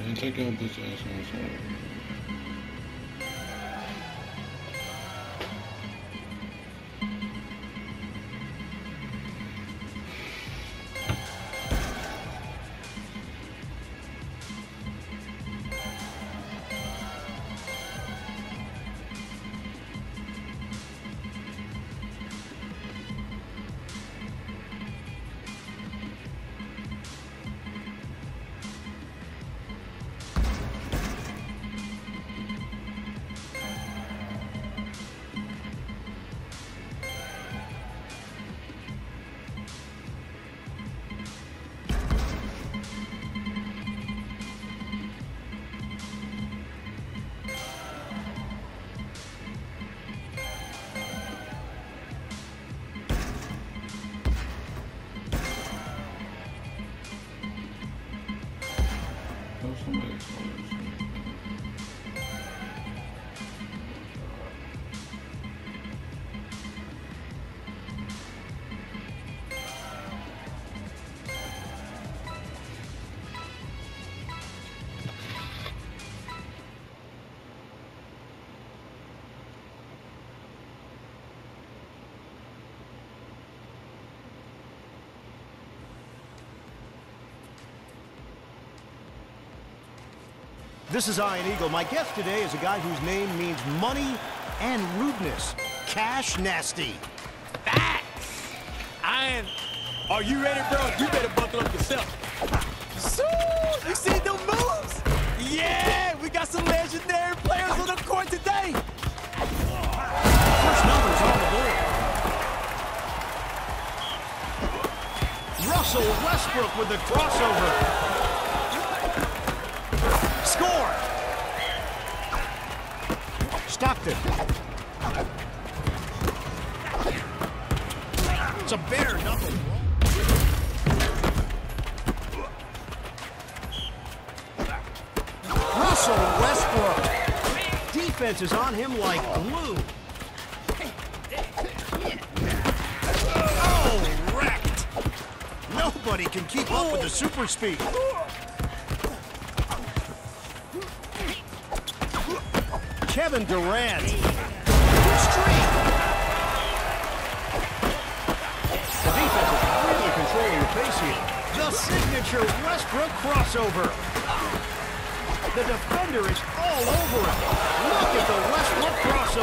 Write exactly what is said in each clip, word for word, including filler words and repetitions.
man. Take your bitch ass on somewhere. This is Iron Eagle. My guest today is a guy whose name means money and rudeness. Cash Nasty. Facts! Iron, are you ready, bro? You better buckle up yourself. So, you see them moves? Yeah, we got some legendary players on the court today. First number is on the board. Russell Westbrook with the crossover. Score! Stockton. It's a bare knuckle. Russell Westbrook. Defense is on him like glue. Oh, wrecked. Nobody can keep up with the super speed. Kevin Durant. Good streak. The defense is really controlling the pace here. The signature Westbrook crossover. The defender is all over it. Look at the Westbrook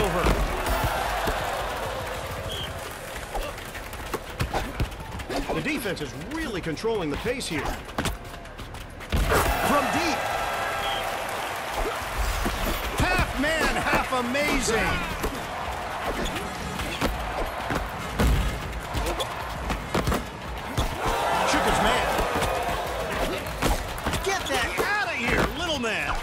crossover. The defense is really controlling the pace here. From deep. Man, half amazing. Shook his man. Get that out of here, little man.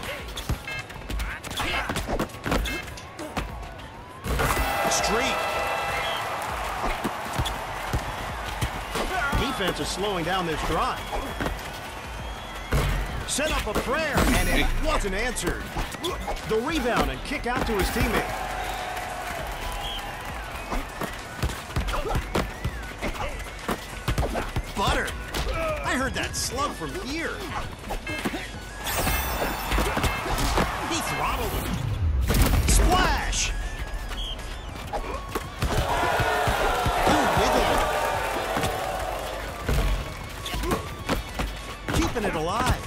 Streak. Defense is slowing down this drive. Set up a prayer, and it wasn't answered. The rebound and kick out to his teammate. Butter. I heard that slug from here. He throttled him. Splash. Ooh, wiggle. Keeping it alive.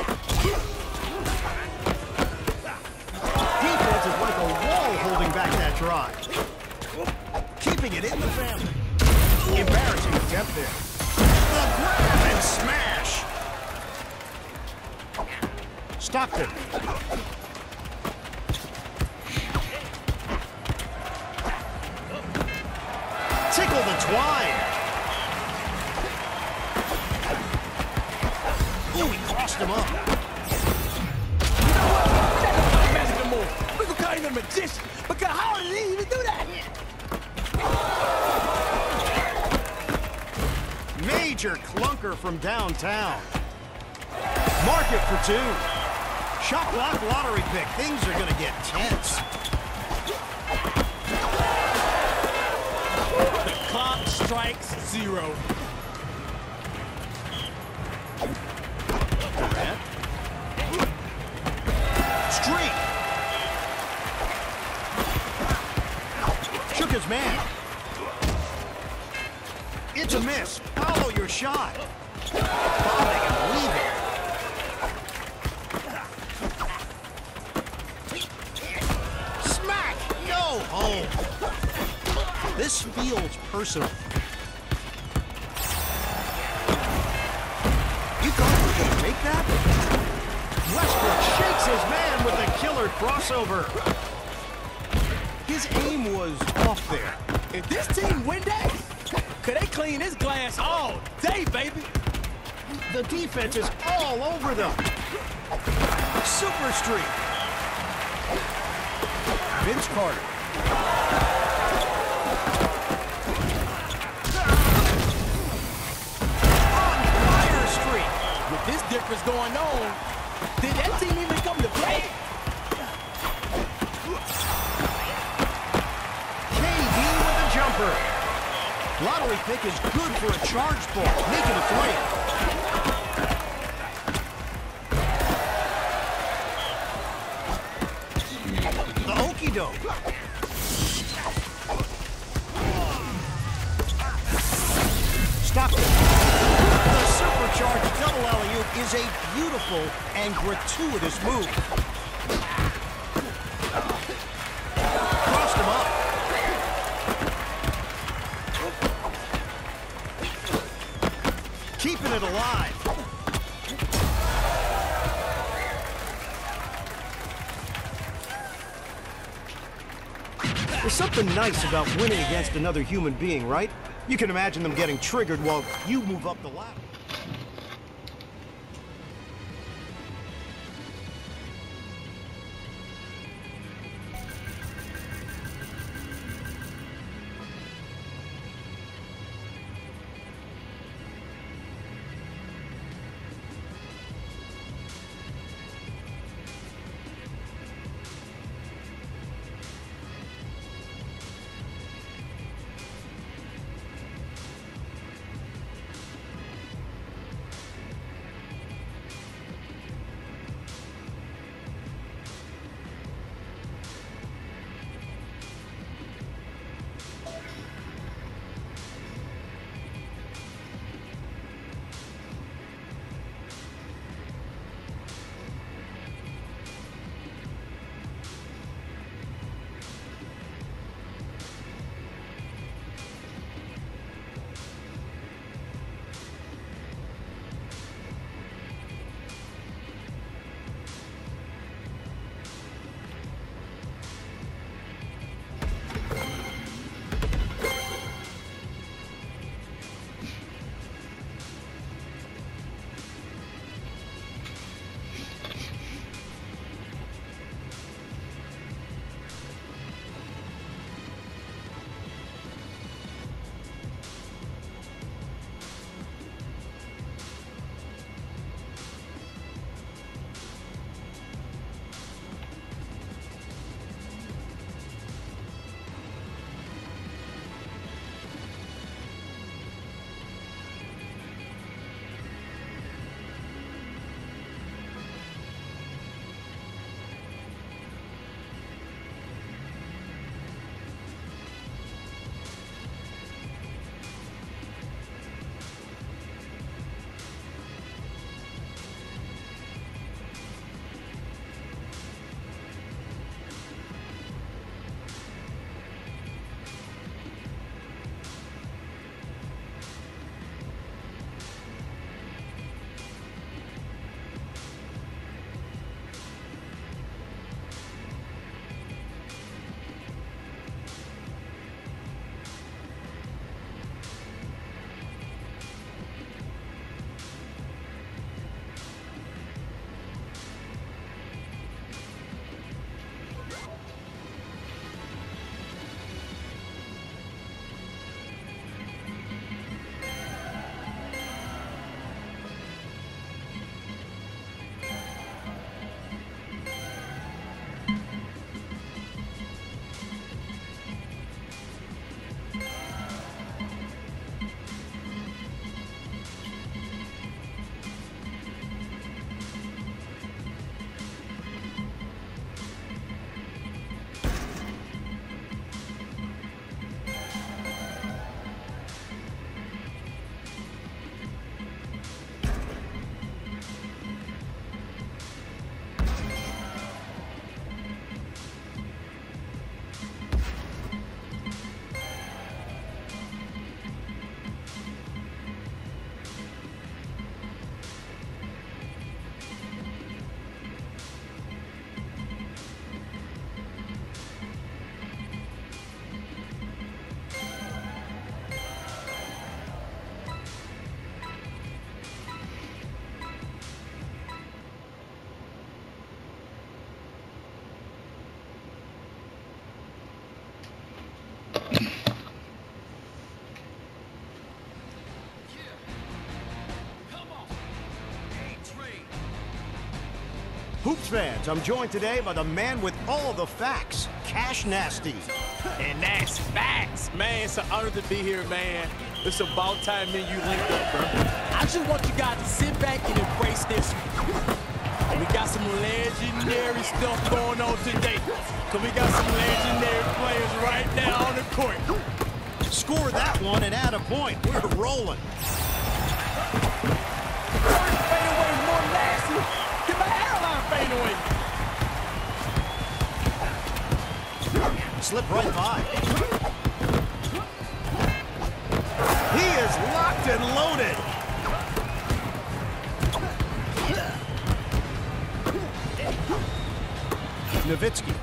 Back that drive. Keeping it in the family. Embarrassing attempt there. The grab and smash. Stockton. Tickle the twine. Ooh, he crossed him up. We can call him a magician. Because how did he even do that? Major clunker from downtown. Mark it for two. Shot clock lottery pick. Things are going to get tense. The clock strikes zero. Durant. his man. It's a miss. Follow your shot. Bombing and weaving. Smack! No home. This feels personal. You thought you were going to make that? Westbrook shakes his man with a killer crossover. His aim was off there. If this team win that, could they clean this glass all day, baby? The defense is all over them. Super streak. Vince Carter. On fire streak. With this difference going on, did that team even come to play? K D with a jumper. Lottery pick is good for a charge ball, making a three. The okie doke. Stop it. The supercharged double alley-oop is a beautiful and gratuitous move. Crossed him up. Keeping it alive. There's something nice about winning against another human being, right? You can imagine them getting triggered while you move up the ladder. Hoops fans, I'm joined today by the man with all the facts, Cash Nasty. And that's facts, man. It's an honor to be here, man. It's about time me and you linked up, bro. I just want you guys to sit back and embrace this. We got some legendary stuff going on today. Because we got some legendary players right now on the court. Score that one and add a point. We're rolling. First fadeaway is more nasty. Get my hairline fade away. Slip right by. He is locked and loaded. Nowitzki.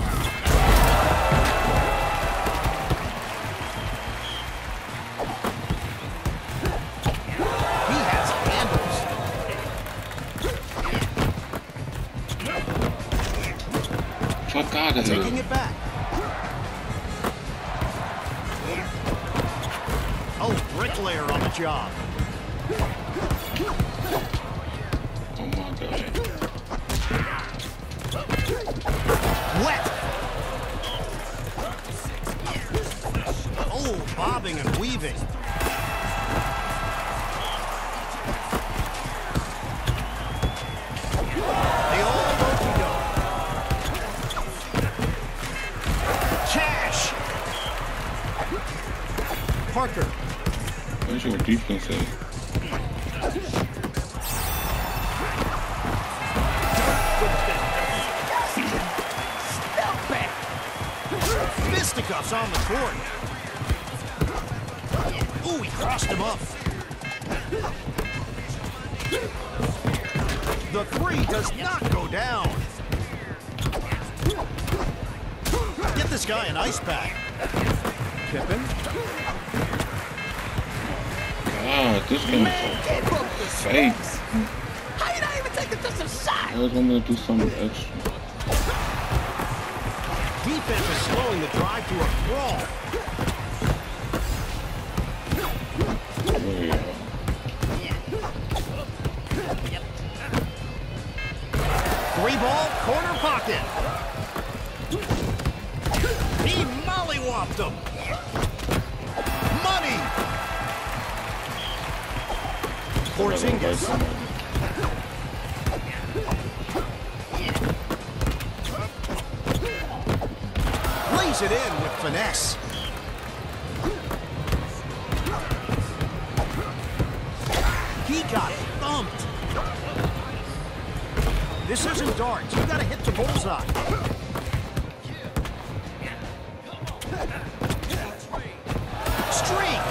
He has handles. Fuck out of here. Taking it back. Oh, bricklayer on the job. Oh my God. Wet. Oh, bobbing and weaving. They all go. Cash. Parker. Where's your defense at? Fisticuffs on the court. Ooh, he crossed him up. The three does not go down. Get this guy an ice pack. Pippen. God, this game is so fake. How you not even taking just a shot? I was gonna do something extra. Defense is slowing the drive to a crawl. There you go. Three ball, corner pocket. He mollywopped him. Money. Porzingis. Lays it in with finesse. He got thumped. This isn't darts. You gotta hit the bullseye. Streak.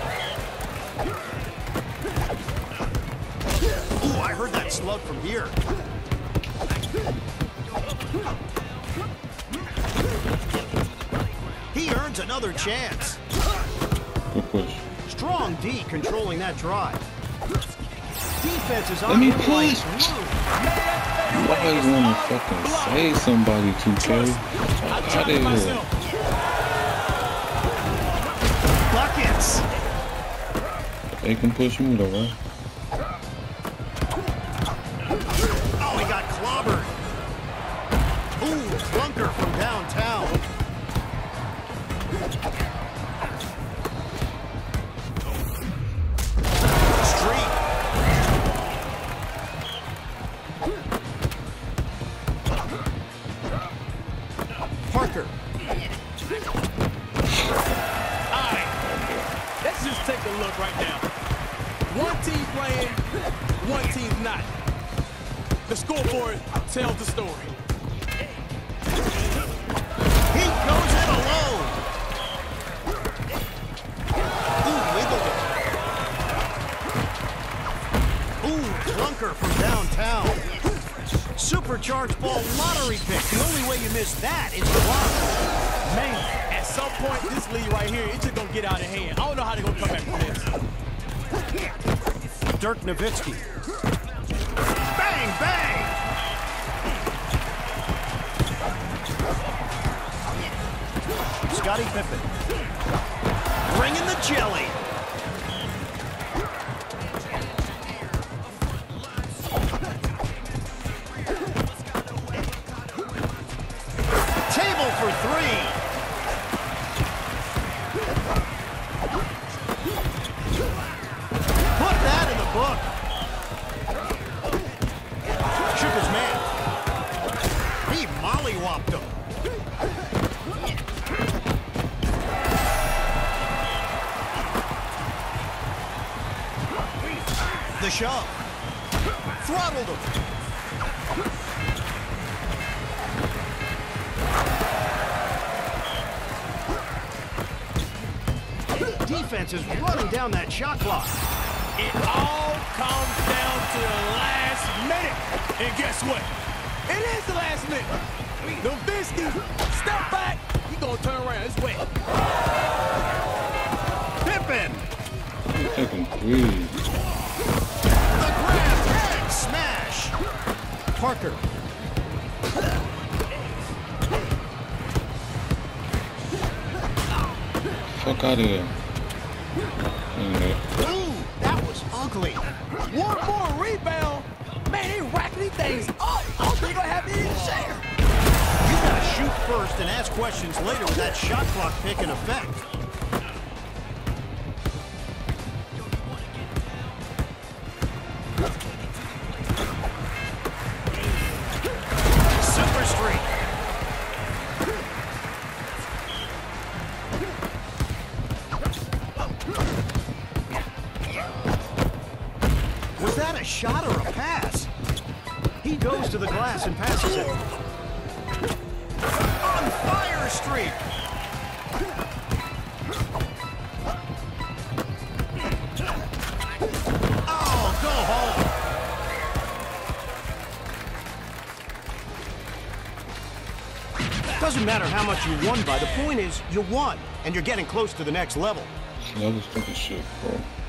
Ooh, I heard that slug from here. He earns another chance. Good push. Strong D controlling that drive. Defense is Let on me him like push. glue. You always wanna fucking say somebody, two K. Fuck out of here. Buckets. They can push me though, right? Oh, he got clobbered. Ooh, clunker from downtown. Streak. Parker. All right, let's just take a look right now. One team playing, one team's not. The scoreboard tells the story. He goes in alone. Ooh, wiggled it. Ooh, clunker from downtown. Supercharged ball lottery pick. The only way you miss that is to block. Man, at some point, this lead right here, it's just gonna get out of hand. I don't know how they're gonna come back from this. Dirk Nowitzki. Bang, bang! Scottie Pippen. Bringing the jelly. the shove. Throttled him. Defense is running down that shot clock. It all comes down to the last minute. And guess what? It is the last minute. Nowitzki, step back. He gonna turn around. It's wet. Pippen. He's taking three. The grab and smash. Parker. Fuck out of here. Ooh, that was ugly. One more rebound. Man, they racking these things up. I don't think I have any share. You gotta shoot first and ask questions later with that shot clock pick in effect. Super streak. Was that a shot or a pass? He goes to the glass and passes it. On fire streak. Oh, go home. Doesn't matter how much you won by. The point is, you won, and you're getting close to the next level. See, all this fucking shit, bro.